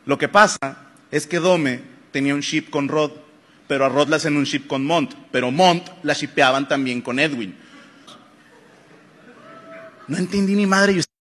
Lo que pasa es que Dome tenía un ship con Rod, pero a Rod le hacen un ship con Mont, pero Mont la shipeaban también con Edwin. No entendí ni madre.